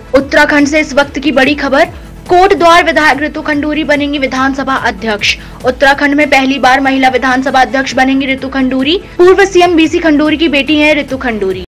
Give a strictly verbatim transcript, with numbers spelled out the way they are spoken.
उत्तराखंड से इस वक्त की बड़ी खबर, कोटद्वार विधायक रितु खंडूरी बनेंगी विधानसभा अध्यक्ष। उत्तराखंड में पहली बार महिला विधानसभा अध्यक्ष बनेंगी रितु खंडूरी। पूर्व सीएम बीसी खंडूरी की बेटी हैं रितु खंडूरी।